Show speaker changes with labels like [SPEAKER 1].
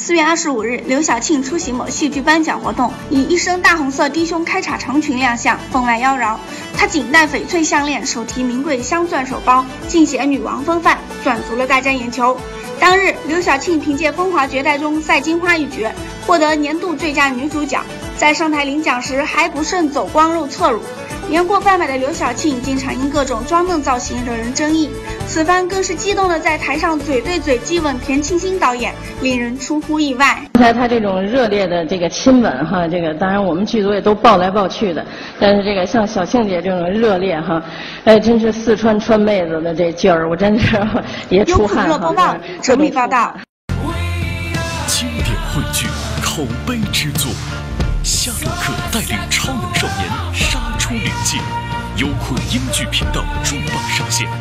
[SPEAKER 1] 4月25日，刘晓庆出席某戏剧颁奖活动，以一身大红色低胸开叉长裙亮相，风外妖娆。她颈戴翡翠项链，手提名贵镶钻手包，尽显女王风范，赚足了大家眼球。当日，刘晓庆凭借《风华绝代》中赛金花一角，获得年度最佳女主奖。在上台领奖时，还不慎走光露侧乳。年过半百的刘晓庆经常因各种装嫩造型惹人争议，此番更是激动的在台上嘴对嘴激吻田沁鑫导演，令人出乎意外。
[SPEAKER 2] 刚才他这种热烈的这个亲吻哈，这个当然我们剧组也都抱来抱去的，但是这个像小庆姐这种热烈哈，真是四川川妹子的这劲儿，我真是也出汗。
[SPEAKER 1] 优酷热播报，周密报道。
[SPEAKER 3] 经典汇聚，口碑之作。夏洛克带领超能少年杀出领界，优酷英剧频道重磅上线。